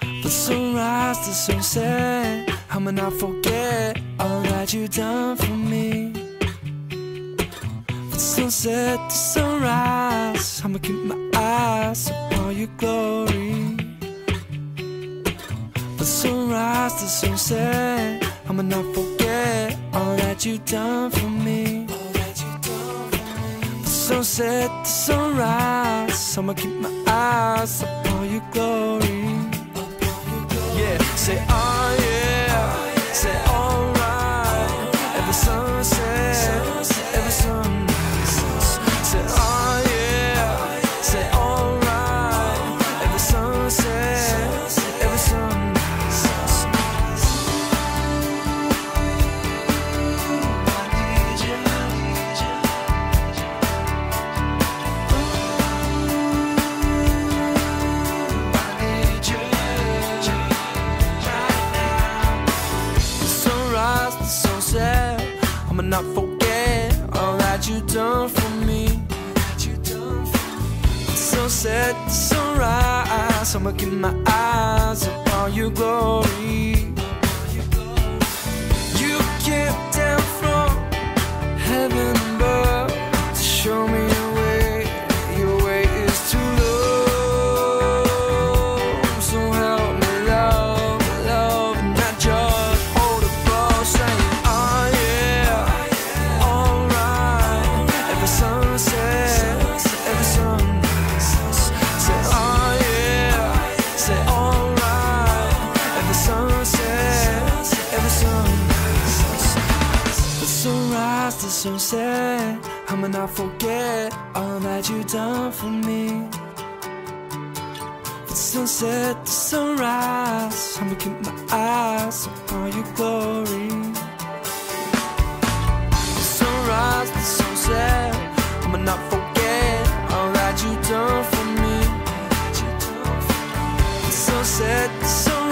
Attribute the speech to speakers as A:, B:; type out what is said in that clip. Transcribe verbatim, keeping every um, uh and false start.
A: The sunrise, the sunset, I'ma not forget all that you done for me. The sunset, the sunrise, I'ma keep my eyes upon your glory. The sunrise, the sunset, I'ma not forget all that you done for me. The sunset, the sunrise, I'ma keep my eyes upon your glory. Yeah, say oh yeah, say alright. Every sunset, every sunrise. Say oh yeah, say alright. Every sunset, every sunrise. I'ma not forget all that you done for me. The sunset, the sunrise, I'ma keep my eyes upon your glory. You came down from heaven above to show me your way. Your way is to love, so help me love, love, not just hold a ball saying the sunset, I'ma not forget all that you done for me. The sunset, the sunrise, I'ma keep my eyes upon your glory. The sunrise, the sunset, I'ma not forget all that you done for me. The sunset, the sunrise,